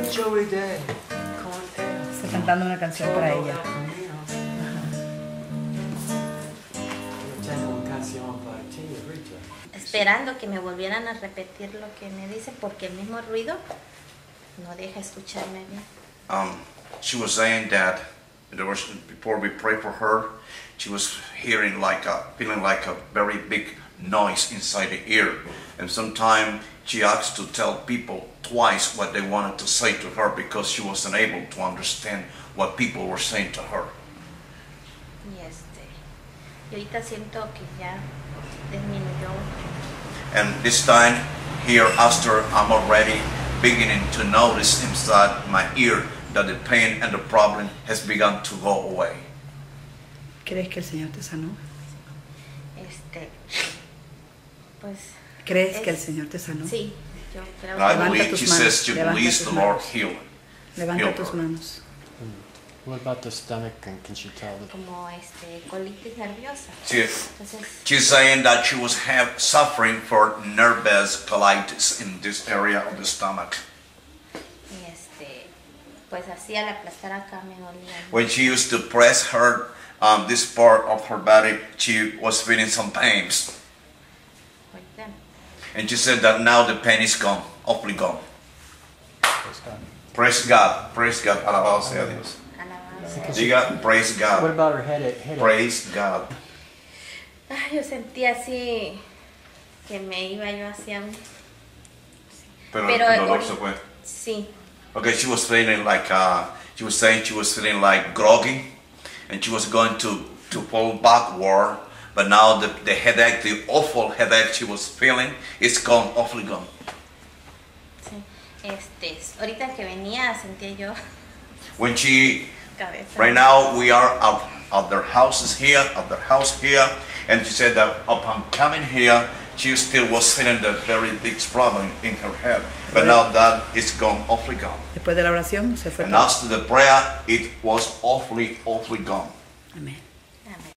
Está cantando una canción para ella. Esperando que me volvieran a repetir lo que me dicen, porque el mismo ruido no deja escucharme bien. She was saying that before we pray for her, she was feeling like a very big noise inside the ear, and sometimes she asked to tell people twice what they wanted to say to her because she wasn't able to understand what people were saying to her. Y ahorita siento que ya disminuyó. And this time, here after, I'm already beginning to notice inside my ear that the pain and the problem has begun to go away. ¿Crees que el Señor te sanó? Pues. ¿Crees que el Señor te sanó? Sí, yo creo. I believe she says she believes the Lord healed. Levanta tus manos. What about the stomach, and can she tell? Como colitis nerviosa. She's saying that she was suffering for nervous colitis in this area of the stomach. Pues así al aplastar acá me dolía. When she used to press her this part of her body, she was feeling some pains. And she said that now the pain is gone, awfully gone. Praise God. Praise God. Alabado sea Dios. Diga, praise God. What about her headache? Praise God. Yo sentía así que me iba yo hacia un... Pero el dolor se fue. Sí. Okay, she was feeling like, she was saying she was feeling like groggy, and she was going to fall backward, but now the headache, the awful headache she was feeling, is gone, awfully gone. Sí, ahorita que venía sentía yo... When she, cabeza. right now we are at their house here, and she said that upon coming here, she still was feeling the very big problem in her head, but now that is gone, awfully gone. Después de la oración se fue. And after the prayer, it was awfully gone. Amén.